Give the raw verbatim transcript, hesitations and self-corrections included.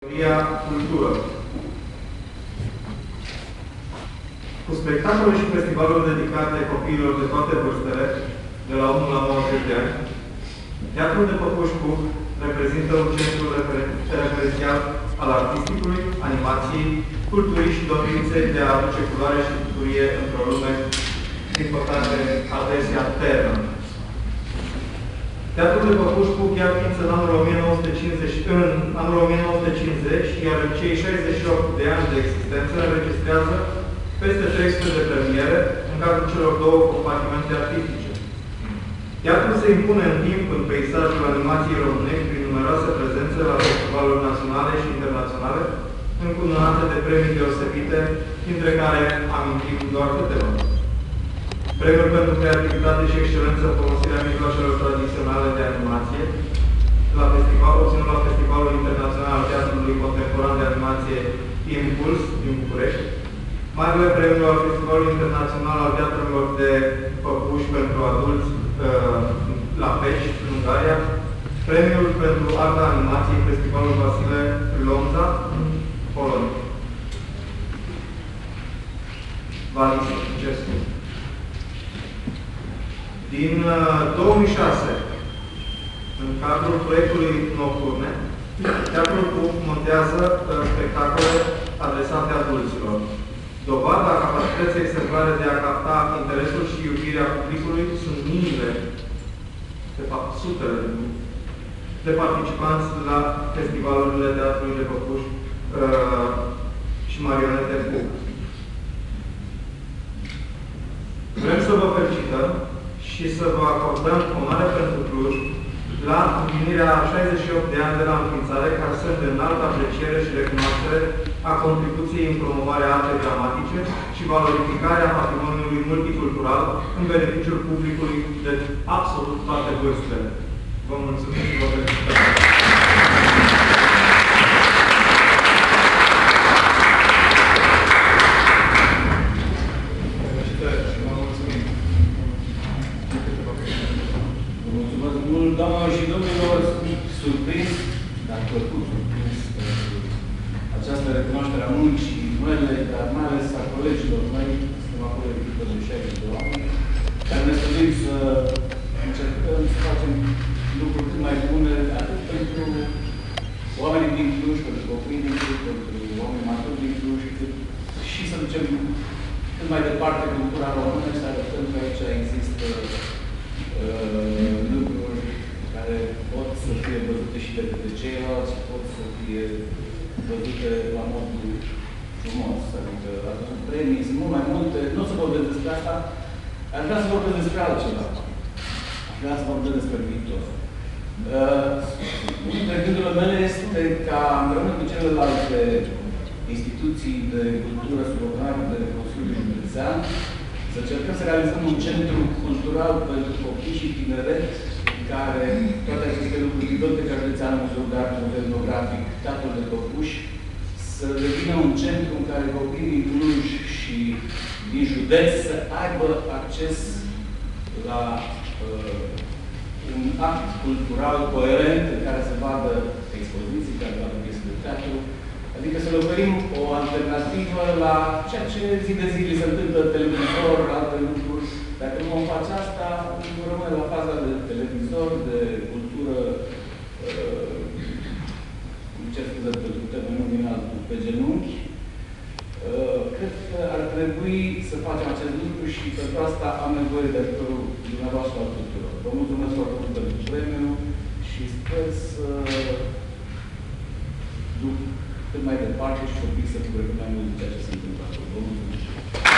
Cultură. Cu spectacole și festivaluri dedicate copiilor de toate vârstele, de la unu la nouăzeci de ani, Teatrul de Păpuș Puc reprezintă un centru referențial al artisticului, animației, culturii și dorinței de a aduce culoare și bucurie într-o lume, din păcate, adesea ternă. Teatrul de Păpuș Puc ia ființă în anul o mie nouă sute cincizeci, în anul o mie nouă sute cincizeci, iar în cei șaizeci și opt de ani de existență înregistrează peste trei sute de premiere în cadrul celor două compartimente artistice. Teatrul se impune în timp în peisajul animației românești prin numeroase prezențe la festivaluri naționale și internaționale, încununate de premii deosebite, dintre care amintim doar câteva. Premiul pentru creativitate și excelență în folosirea mijloacelor tradiționale de animație, la festival, obținut la Festivalul Internațional al Teatrului Contemporan de Animație Impuls din București, marele premiu al Festivalului Internațional al Teatrelor de Păpuși pentru adulți la Pești, în Ungaria, premiul pentru arta animației Festivalul Vasile Lomza, în Polonia. Valis, ce spun? Din două mii șase, în cadrul proiectului Nocturne, Teatrul Puc montează spectacole adresate adulților. Dovada capacității exemplare de a capta interesul și iubirea publicului sunt miile, de fapt sutele de mii, de participanți la festivalurile Teatrului de Păpuși uh, și Marionete Puc. Vrem să vă felicităm și să vă acordăm onoare pentru Cluj la împlinirea a șaizeci și opt de ani de la înființare, care sunt de înaltă apreciere și recunoaștere a contribuției în promovarea artei dramatice și valorificarea patrimoniului multicultural în beneficiul publicului de absolut toate vârstele. Vă mulțumim și vă felicităm! Doamnelor și domnilor, sunt surprins, dar plăcut surprins această recunoaștere a muncii mele, dar mai ales a colegilor mei, suntem acolo de echipă de șaizeci de oameni, dar ne stărim să încercăm să facem lucruri cât mai bune, atât pentru oamenii din Cluj, pentru copiii din Cluj, pentru oamenii maturi din Cluj, și să ducem cât mai departe cultura română și să arătăm că aici există uh, lucruri care pot să fie văzute și de către ceilalți și pot să fie văzute la modul frumos. Adică atunci premii sunt mult mai multe. Nu o să vorbesc despre asta. Aș vrea să vorbesc despre altceva. Aș vrea să vorbesc despre viitor. Uh, Unul dintre gândurile mele este ca împreună cu celelalte instituții de cultură subordonate de Consiliul Județean să încercăm să realizăm un centru cultural pentru copii și tineret care toate aceste lucruri, Biblioteca Județeană, Muzeul de Artă, Muzeul Etnografic, Teatrul de Păpuși, să devină un centru în care copiii din Cluj și din județ să aibă acces la uh, un act cultural coerent în care să vadă expoziții, care să vadă piese de teatru, adică să le oferim o alternativă la ceea ce zi de zi li se întâmplă televizor, alte lucruri. Dacă nu vom face asta, vom rămâne la faza de televizor, de cultură, uh, ce scuze pentru termenul din altul, pe genunchi. Uh, cred că ar trebui să facem acest lucru și pentru asta am nevoie de ajutorul dumneavoastră al tuturor. Vă mulțumesc foarte mult pentru premiu și sper să duc cât mai departe și să pic să bucură cât mai mult de ceea ce se întâmplă acolo. Vă mulțumesc!